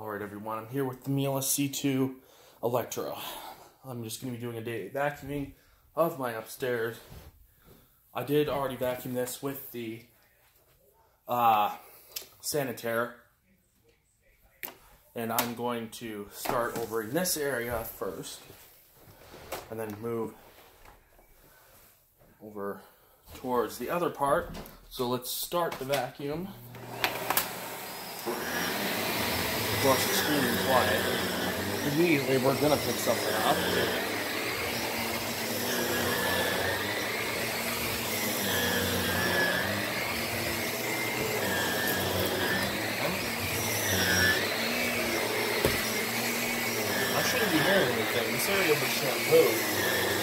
Alright everyone, I'm here with the Miele C2 Ultra. I'm just going to be doing a daily vacuuming of my upstairs. I did already vacuum this with the sanitaire. And I'm going to start over in this area first. And then move over towards the other part. So let's start the vacuum. Of course, extremely quiet. Immediately, we're gonna pick something up. I shouldn't be hearing anything. This area was shampooed.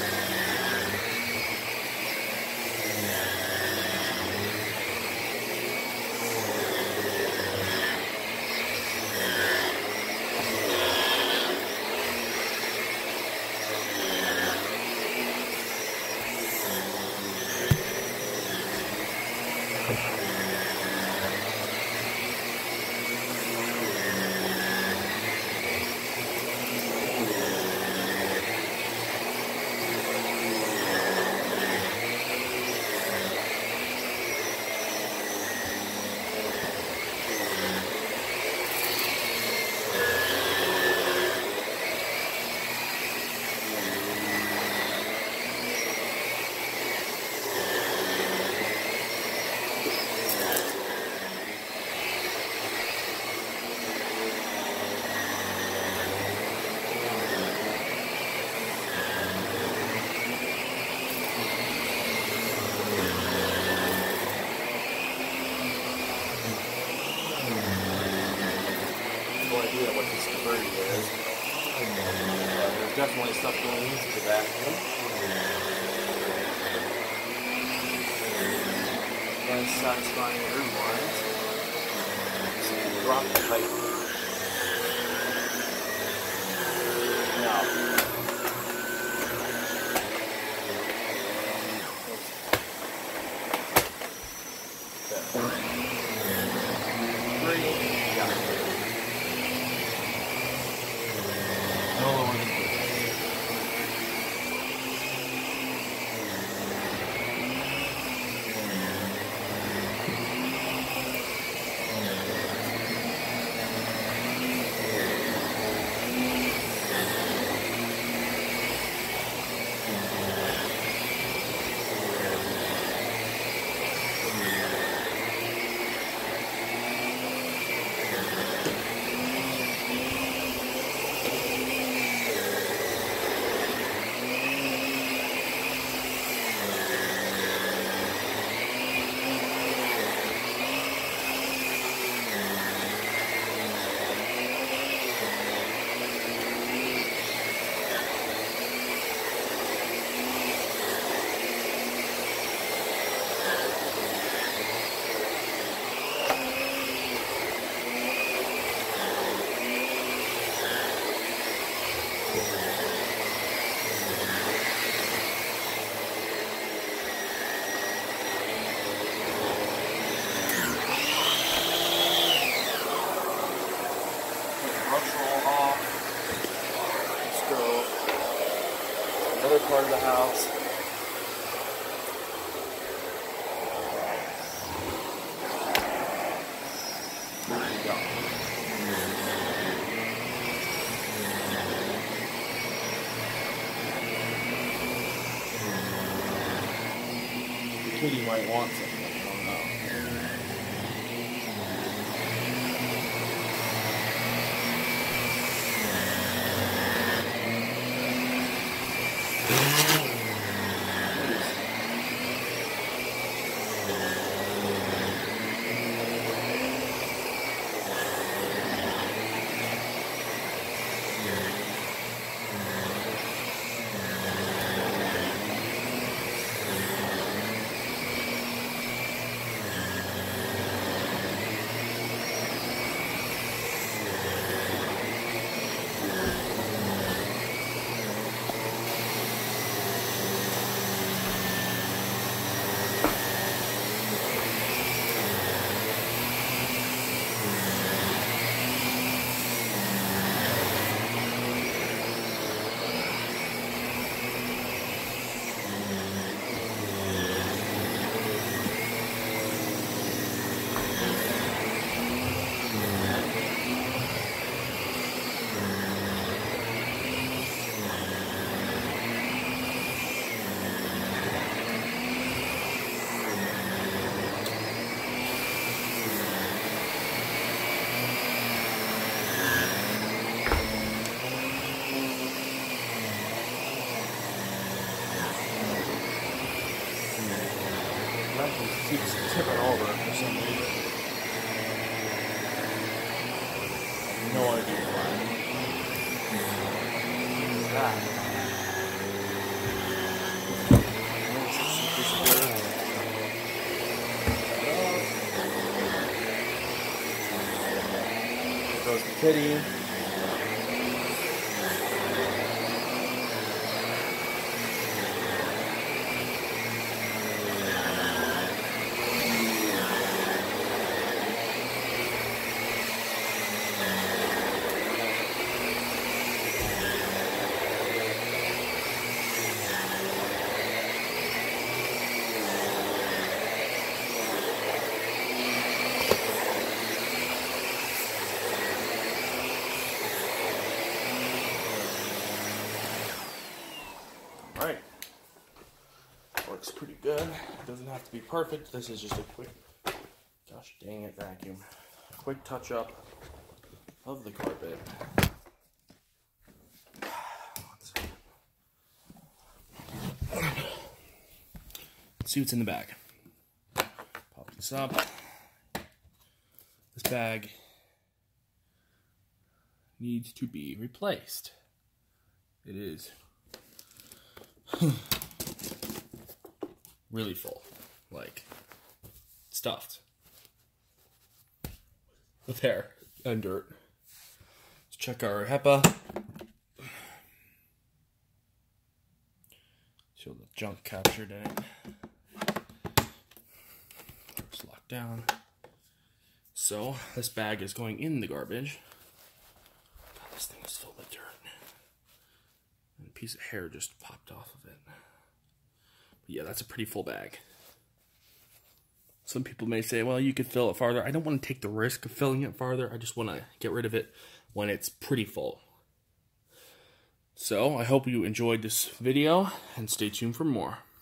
No idea what this converter is. There's definitely stuff going into the vacuum. Nice satisfying air lines. So drop the pipe. Now. Another part of the house. There you go. The kitty might want something. I don't know. keeps tipping over for some reason. No idea why. What's that? There goes the kitty. Alright, works pretty good. Doesn't have to be perfect. This is just a quick, gosh dang it, vacuum. Quick touch up of the carpet. Let's see what's in the bag. Pop this up. This bag needs to be replaced. It is really full, like stuffed with hair and dirt. Let's check our HEPA. Show the junk captured in it. It's locked down. So this bag is going in the garbage. God, this thing is filled with dirt. And a piece of hair just popped off of it. But yeah, that's a pretty full bag. Some people may say, well, you could fill it farther. I don't want to take the risk of filling it farther. I just want to get rid of it when it's pretty full. So I hope you enjoyed this video and stay tuned for more.